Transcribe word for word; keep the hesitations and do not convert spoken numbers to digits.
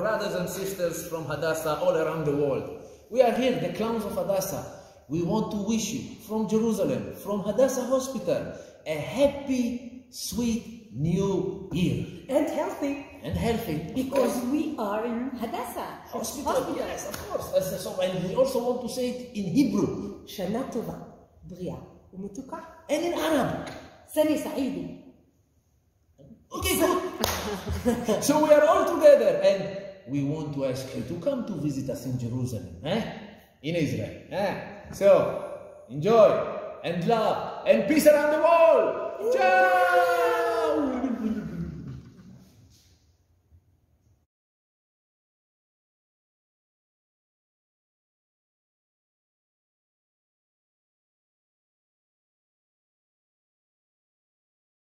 brothers and sisters from Hadassah all around the world. We are here, the clowns of Hadassah. We want to wish you from Jerusalem, from Hadassah Hospital, a happy, sweet new year. And healthy. And healthy. Because we are in Hadassah Hospital. Hospital. Yes, of course. So, and we also want to say it in Hebrew. Shana Tova, bria umutuka. And in Arabic. Sani Saidi. Okay, good. So we are all together and we want to ask you to come to visit us in Jerusalem, eh? In Israel. Eh? So, enjoy and love and peace around the world. Ciao!